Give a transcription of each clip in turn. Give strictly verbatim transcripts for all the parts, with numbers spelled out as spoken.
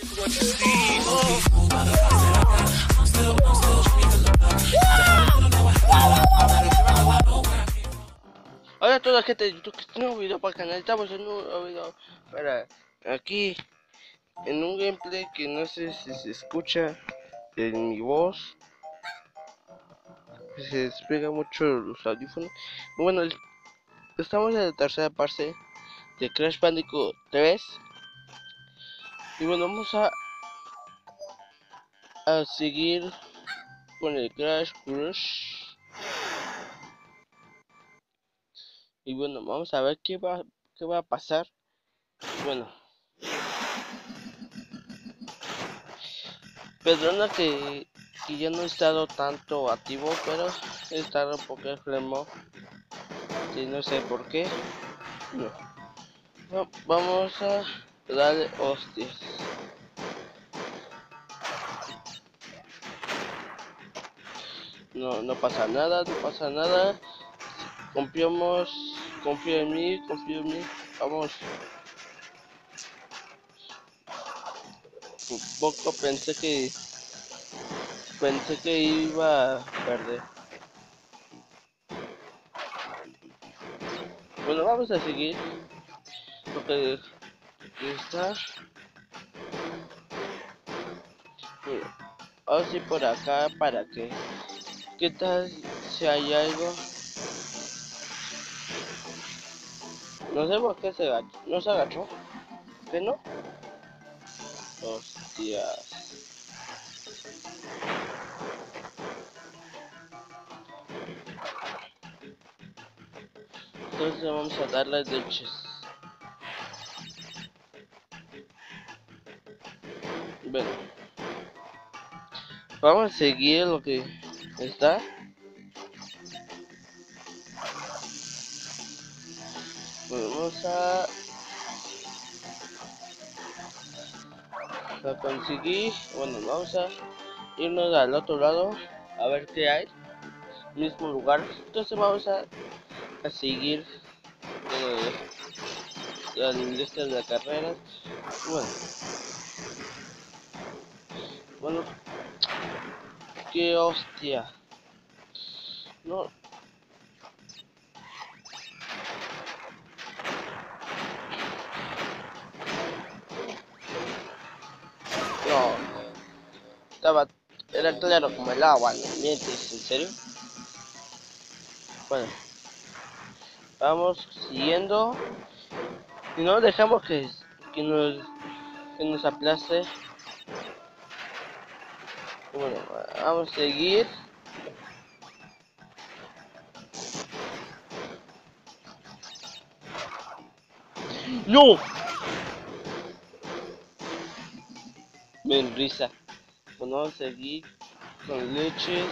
Hola a toda la gente de YouTube que está en un video para el canal. Estamos en un nuevo video para aquí en un gameplay que no sé si se escucha en mi voz, se despega mucho los audífonos. Bueno, estamos en la tercera parte de Crash Bandicoot tres y bueno, vamos a a seguir con el Crash Crush. Y bueno, vamos a ver qué va qué va a pasar. Bueno, perdona que, que ya no he estado tanto activo, pero he estado un poco enfermo y no sé por qué. No. No, vamos a darle hostias. No, no pasa nada, no pasa nada. Confiamos, confío en mí, confío en mí. Vamos. Un poco pensé que pensé que iba a perder. Bueno, vamos a seguir. Porque está. Mira, así por acá para que. ¿Qué tal si hay algo? No sé por qué se agachó. ¿No se agachó? ¿Qué no? Hostias. Entonces vamos a dar las leches. Bueno, vamos a seguir lo que está. Bueno, vamos a, a conseguir. Bueno, vamos a irnos al otro lado a ver qué hay. Mismo lugar. Entonces vamos a, a seguir eh, la lista de la carrera. Bueno, bueno, qué hostia. No. No, estaba, era claro como el agua, ¿no mientes? ¿En serio? Bueno, vamos siguiendo y no dejamos que, que nos que nos aplaste. Bueno, vamos a seguir. ¡No! Me risa. Bueno, vamos a seguir con leches.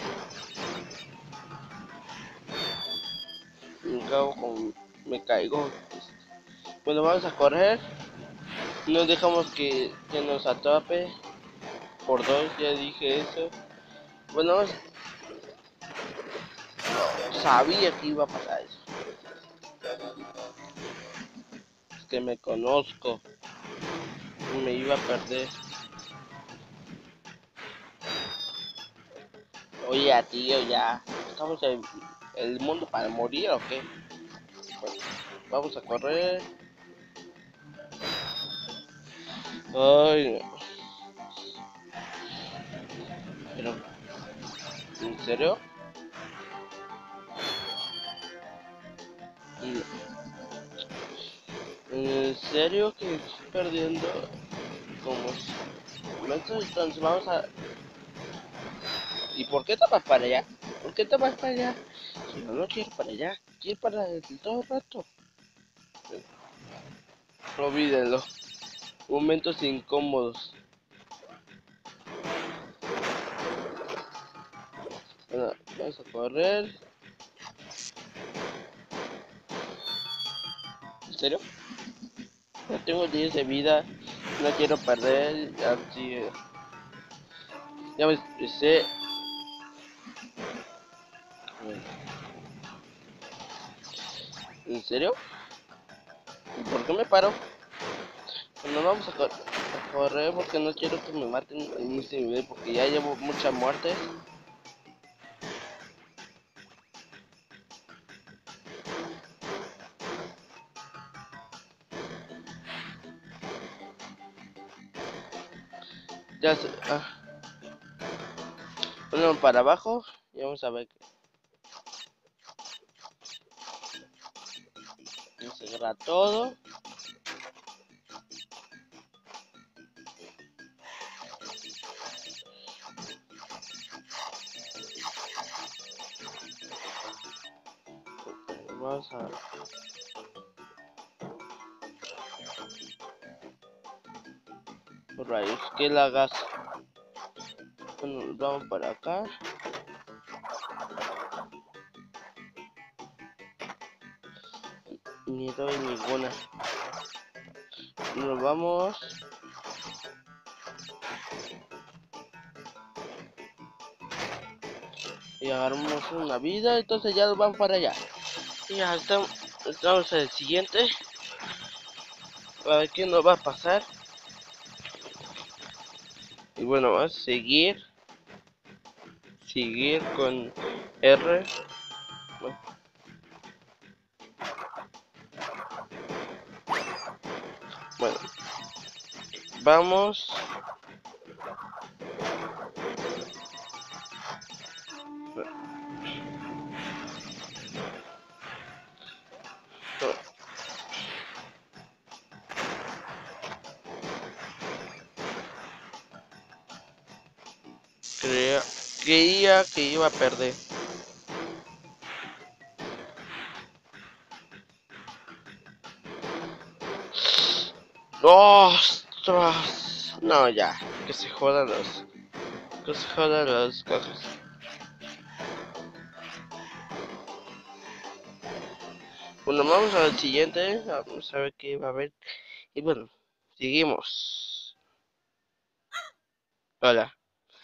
Me cago con... Me caigo. Bueno, vamos a correr. No dejamos que, que nos atrape. Por dos, ya dije eso. Bueno, vamos... No, sabía que iba a pasar eso. Es que me conozco. Me iba a perder. Oye, tío, ya. ¿Estamos en el mundo para morir o qué? Bueno, vamos a correr. Ay, no. Pero, ¿en serio? ¿En serio que estoy perdiendo? Como si... Entonces vamos a... ¿Y por qué te vas para allá? ¿Por qué te vas para allá? Si yo no quiero para allá, quiero para el todo el rato. Olvídenlo. Momentos incómodos. Bueno, vamos a correr. ¿En serio? No tengo diez de vida. No quiero perder. Así. Ya me expresé. ¿En serio? ¿Y por qué me paro? Bueno, vamos a correr. correr porque no quiero que me maten en este nivel porque ya llevo muchas muertes. Ya se... Ah. Bueno, para abajo y vamos a ver que... Se agarra todo. Vamos a... Por rayos, que la hagas. Bueno, vamos para acá. Ni doy ninguna. Nos vamos. Y agarramos una vida, entonces ya van para allá. Y ya estamos, estamos en el siguiente. A ver qué nos va a pasar. Y bueno, vamos a seguir. Seguir con R. Bueno, bueno. Vamos. Creía, creía que iba a perder. ¡Ostras! No, ya. Que se jodan los... Que se jodan los cajas. Bueno, vamos al siguiente. Vamos a ver qué va a haber. Y bueno, seguimos. Hola.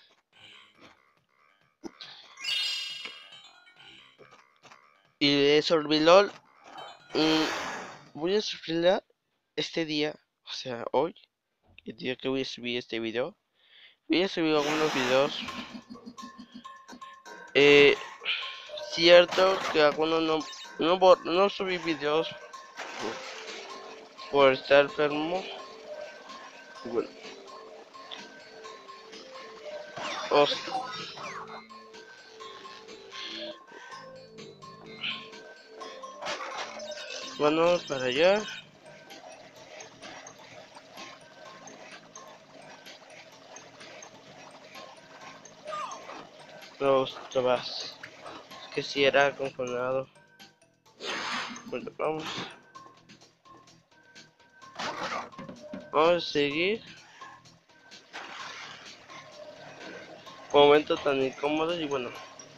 Y de Sorbilol. Mmm, voy a subirla este día. O sea, hoy. El día que voy a subir este video. Voy a subir algunos videos. Eh, cierto que algunos no, no, no subí videos por, por estar enfermo. Bueno. Os, vamos para allá. Los vas. Es que si era congelado. Bueno, vamos. Vamos a seguir. Momento tan incómodo y bueno.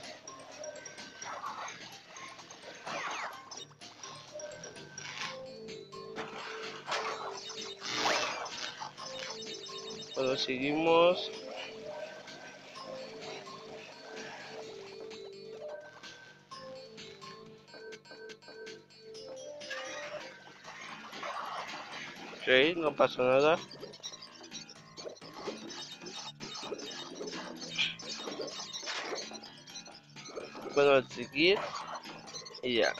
Bueno, seguimos. Ok, no pasó nada. Bueno, a seguir. Y ya.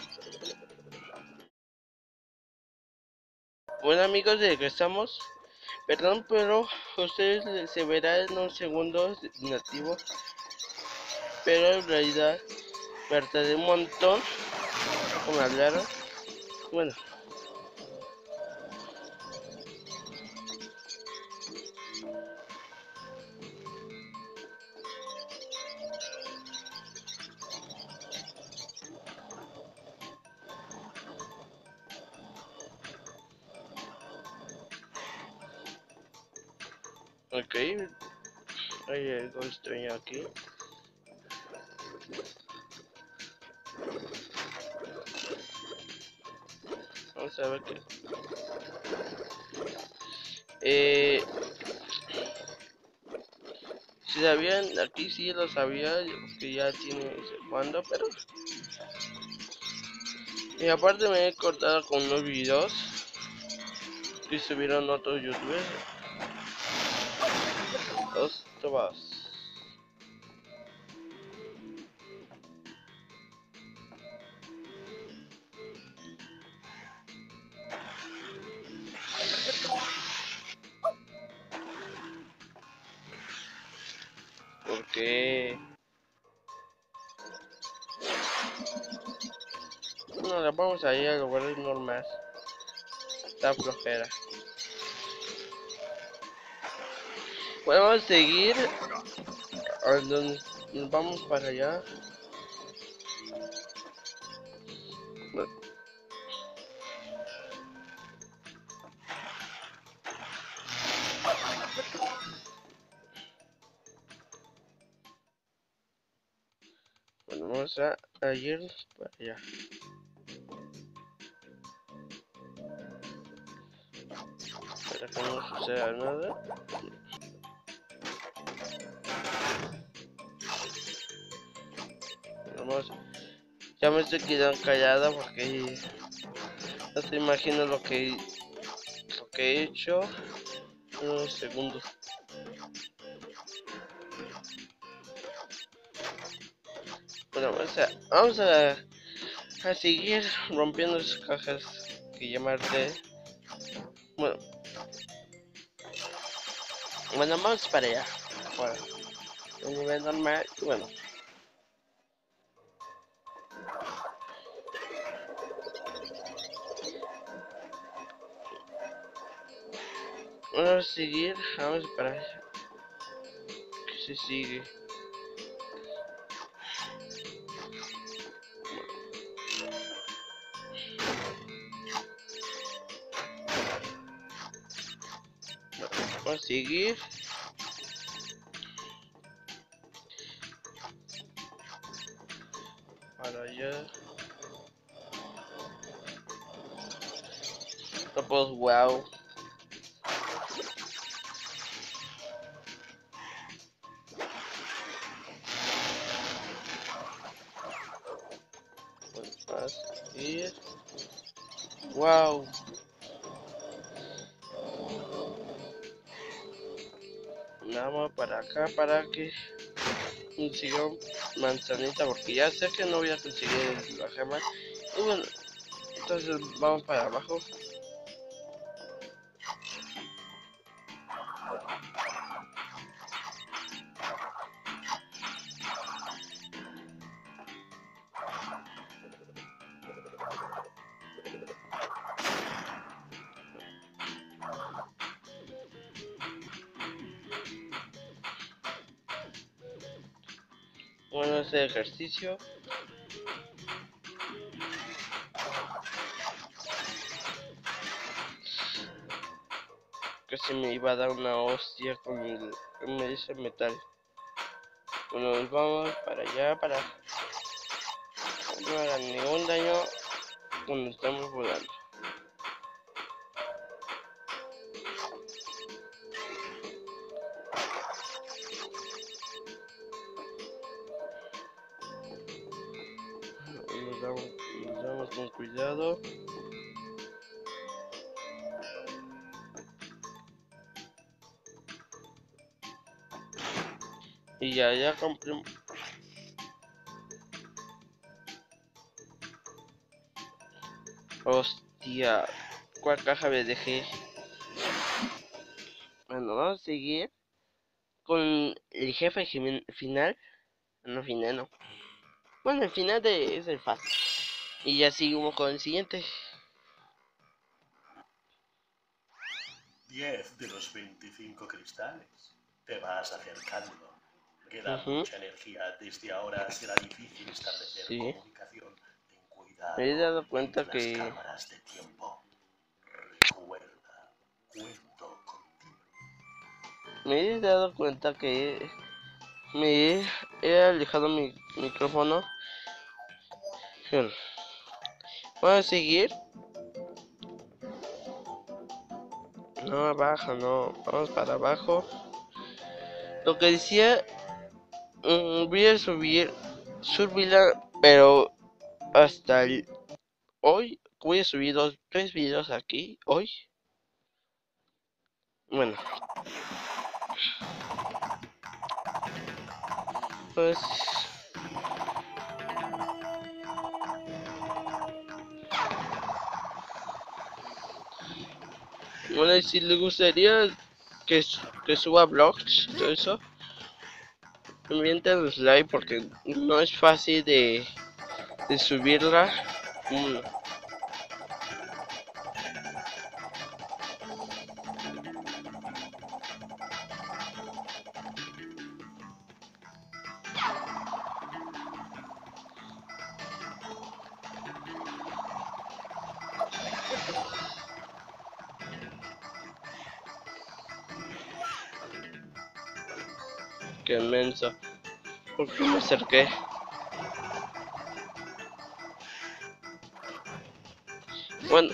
Bueno amigos, regresamos. Perdón, pero ustedes se verá en un segundo nativo. Pero en realidad me tardé un montón con hablar. Bueno. Ok. Hay algo extraño aquí. Vamos a ver qué. Eh, si sabían, aquí sí lo sabía, que ya tiene cuando, pero. Y aparte me he cortado con unos videos que subieron otros youtubers. Dos trovados. ¿Por qué? No, la vamos a ir al lugar normal. Está flojera. Podemos seguir. A donde nos vamos para allá. Bueno, vamos a, a irnos para allá. Para que no suceda nada. Vamos. Ya me estoy quedando callada porque no te imaginas lo que lo que he hecho en unos segundos. Bueno, vamos a, vamos a, a seguir rompiendo esas cajas que llamarte. Bueno, bueno, vamos para allá. Bueno, un nivel normal y bueno. Vamos a seguir, vamos para allá. Que se sigue. Vamos a seguir. Para allá. No, pues wow. Vamos a seguir. Wow. Vamos para acá para que consiga manzanita porque ya sé que no voy a conseguir la gema. Y bueno, entonces vamos para abajo. Bueno, ese ejercicio. Que se me iba a dar una hostia con el, con ese metal. Bueno, nos vamos para allá para que no hagan ningún daño cuando estamos volando. Nos damos, nos damos con cuidado. Y ya, ya compré. Hostia, ¿cuál caja me dejé? Bueno, vamos a seguir con el jefe final. No, final no. Bueno, el final de, es el fácil. Y ya seguimos con el siguiente. diez de los veinticinco cristales. Te vas acercando. Queda Uh-huh. mucha energía. Desde ahora será difícil establecer Sí. comunicación. Ten cuidado. Me he dado cuenta las que... cámaras de tiempo. Recuerda, cuento contigo. Me he dado cuenta que... Me he alejado mi micrófono. Bueno, vamos a seguir. No, abajo, no. Vamos para abajo. Lo que decía... Mmm, voy a subir... Subirla, pero... Hasta el... Hoy voy a subir dos, tres videos aquí, hoy. Bueno. Pues bueno, y si le gustaría que, su- que suba vlogs y todo eso, envíentenos like porque no es fácil de, de subirla. Mm, qué inmenso. ¿Por qué me acerqué? Bueno,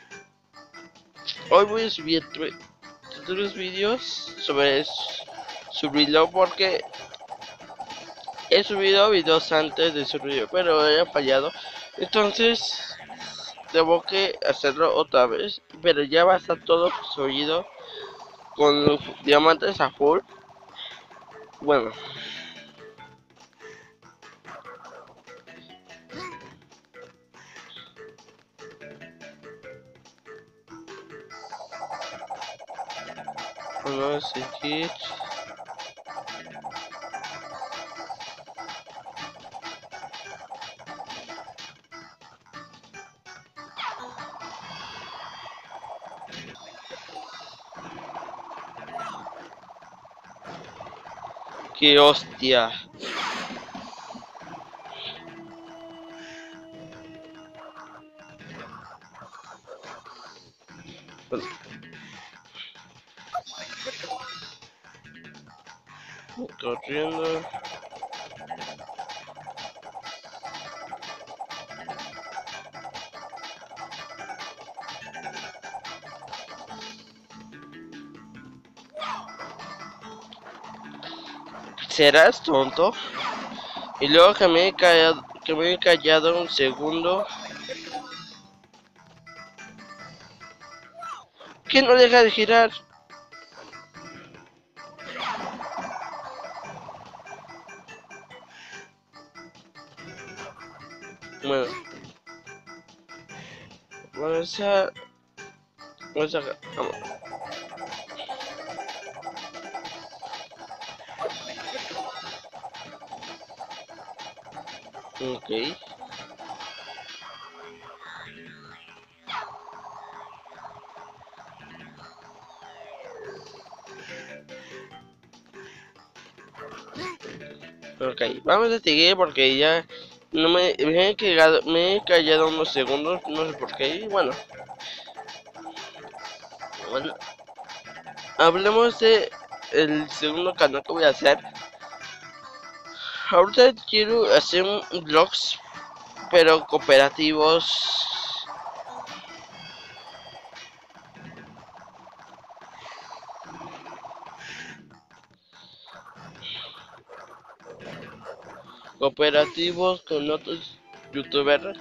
hoy voy a subir tre- tres vídeos sobre s- subirlo porque he subido videos antes de subirlo, pero he fallado. Entonces debo que hacerlo otra vez, pero ya va a estar todo subido con diamantes a full. Bueno, vamos a seguir. ¡Qué hostia! Bueno, corriendo. ¿Serás tonto? Y luego que me he callado, que me he callado un segundo. ¿Qué no deja de girar? Bueno, vamos a... Vamos a... Vamos. Ok. Ok, vamos a seguir porque ya no me, me he callado, me he callado unos segundos, no sé por qué. Y bueno, bueno, hablemos de el segundo canal que voy a hacer. Ahorita quiero hacer un vlogs, pero cooperativos. Cooperativos con otros youtubers.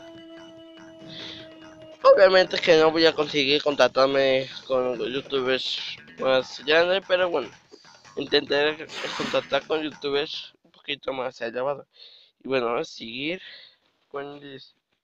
Obviamente que no voy a conseguir contratarme con los youtubers más grandes, pero bueno, intentaré contactar con youtubers un poquito más elevados. Y bueno, vamos a seguir con el...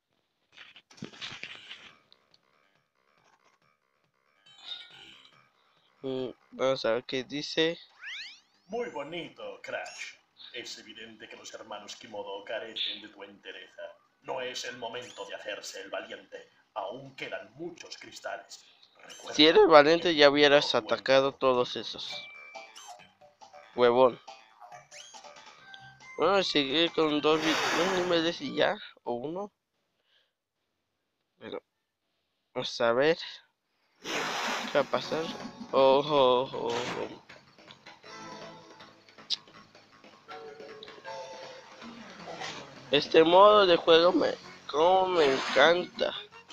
mm, Vamos a ver qué dice. Muy bonito, Crash. Es evidente que los hermanos Kimodo carecen de tu entereza. No es el momento de hacerse el valiente. Aún quedan muchos cristales. Recuerda Si eres valiente que ya tu único hubieras buen- atacado todos esos. Huevón. Bueno, seguir con dos, vi- dos niveles y ya. O uno. Pero vamos a ver qué va a pasar. Oh, oh, oh, oh. Este modo de juego me... Como me encanta.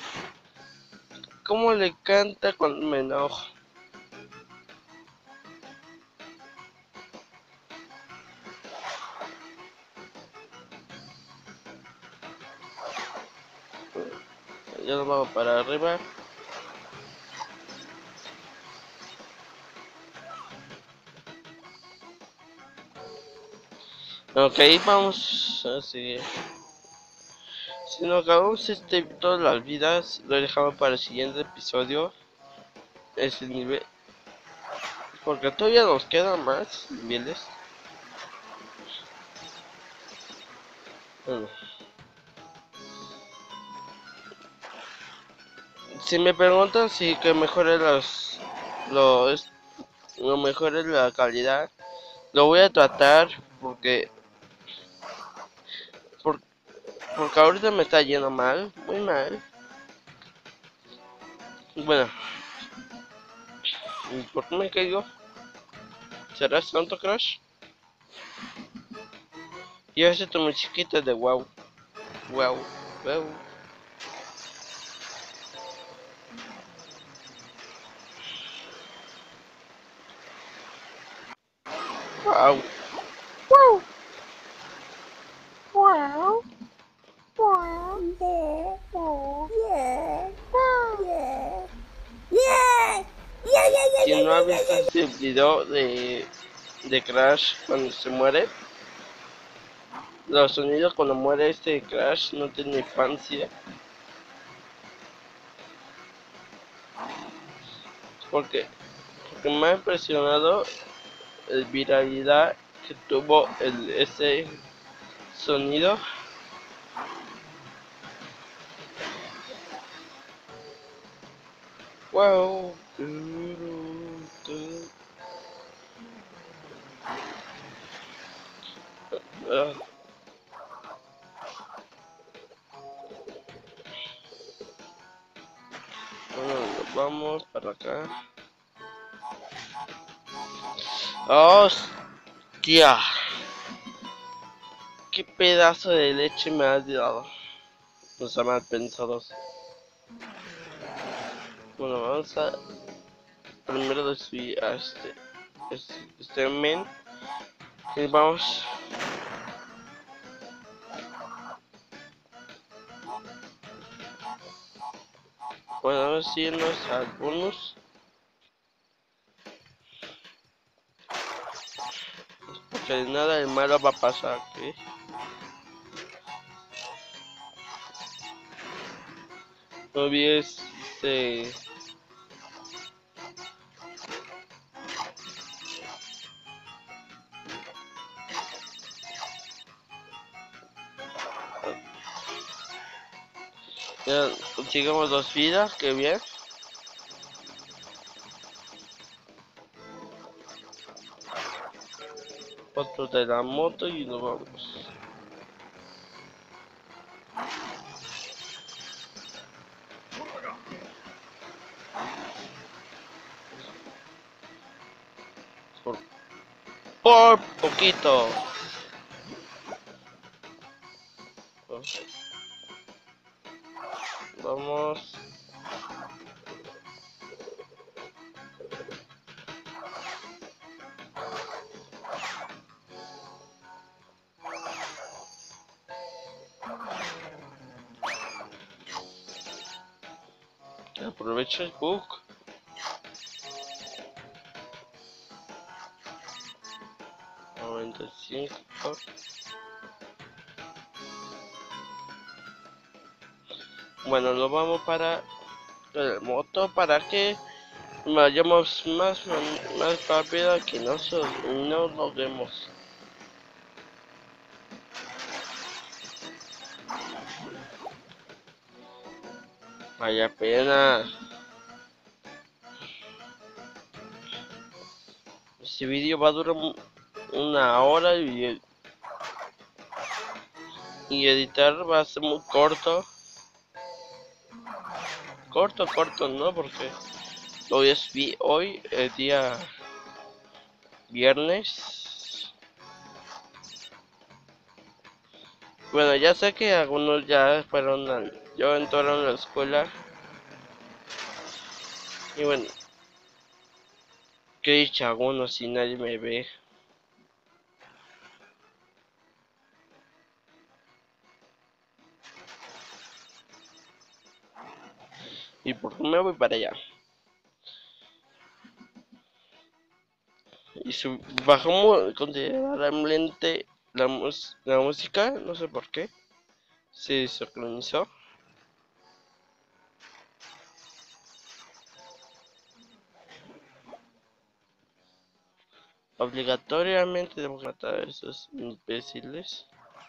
Cómo le encanta cuando me enojo. Ya nos vamos para arriba. Ok, vamos a seguir. Si no acabamos este todas las vidas, lo dejamos para el siguiente episodio. Ese nivel. Porque todavía nos quedan más niveles. Bueno. Si me preguntan si que mejore los, los, lo mejore la calidad, lo voy a tratar porque, por, porque ahorita me está yendo mal, muy mal. Bueno, ¿por qué me caigo? ¿Serás tonto, Crash? Yo ese tu musiquita de wow, wow, wow. Wow. Wow. Wow. Wow. Yeah. Wow. Yeah. Wow. Yeah. Yeah. Yeah, yeah, yeah, si no has visto este video de, de Crash cuando se muere, los sonidos cuando muere este Crash no tiene infancia. Porque, porque me ha impresionado la viralidad que tuvo el, ese sonido. Wow. Uh. Bueno, vamos para acá. ¡Hostia! ¡Qué pedazo de leche me has dado! No sea mal pensados. Bueno, vamos a primero destruir a este, este, este men. Y vamos. Bueno, vamos a irnos al bonus. Porque nada de malo va a pasar, ¿ok? No olvides este. Ya conseguimos dos vidas, qué bien. Otro de la moto y nos vamos. Por, por poquito. Vamos. Aprovecho el bug. noventa y cinco. Bueno, lo vamos para el moto para que vayamos más más rápido que nosotros no lo vemos. Vaya pena. Este vídeo va a durar una hora y, y editar va a ser muy corto. Corto, corto, ¿no? Porque hoy es hoy el día viernes. Bueno, ya sé que algunos ya fueron al, ya entraron a la escuela. Y bueno, que dicha algunos si nadie me ve. ¿Y por qué me voy para allá? Y su, bajó considerablemente la, mus la música, no sé por qué, se sincronizó. Obligatoriamente debo matar a esos imbéciles.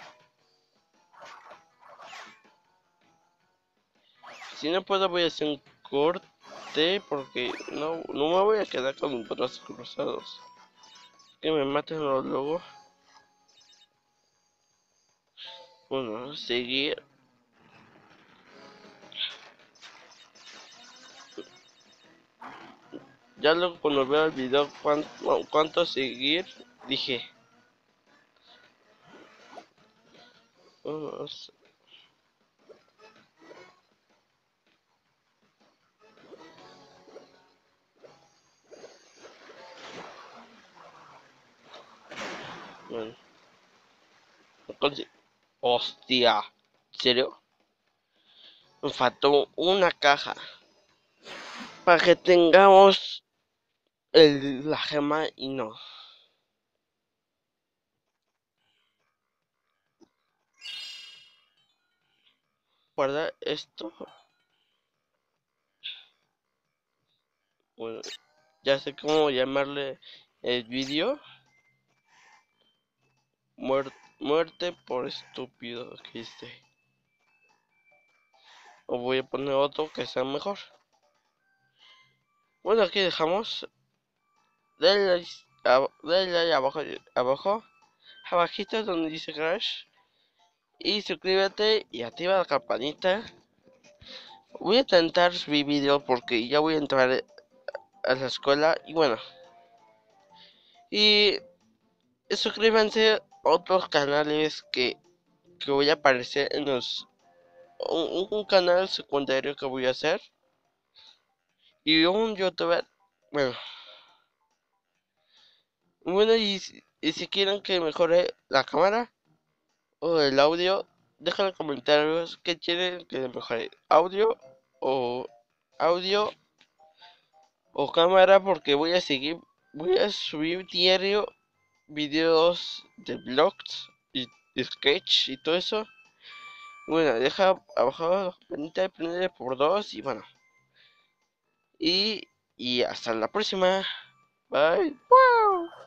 Si no puedo voy a hacer un corte porque no, no me voy a quedar con mis brazos cruzados. Que me maten luego. Bueno, seguir. Ya luego cuando veo el video cuánto, cuánto seguir, dije. Vamos. Bueno. Hostia. ¿En serio? Me faltó una caja. Para que tengamos el, la gema y no. Guardar esto. Bueno, ya sé cómo llamarle el vídeo. Muer muerte por estúpido que hice. O voy a poner otro que sea mejor. Bueno, aquí dejamos. Denle, denle abajo, abajo, abajito donde dice Crash. Y suscríbete y activa la campanita. Voy a intentar subir video porque ya voy a entrar a la escuela. Y bueno. Y suscríbanse a otros canales que, que voy a aparecer en los... Un, un canal secundario que voy a hacer. Y un youtuber. Bueno. Bueno, y, y si quieren que mejore la cámara o el audio, dejen en comentarios que quieren que mejore, audio o audio o cámara, porque voy a seguir, voy a subir diario videos de vlogs y, y sketch y todo eso. Bueno, deja abajo la campanita y prende por dos y bueno. Y, y hasta la próxima. Bye. Wow.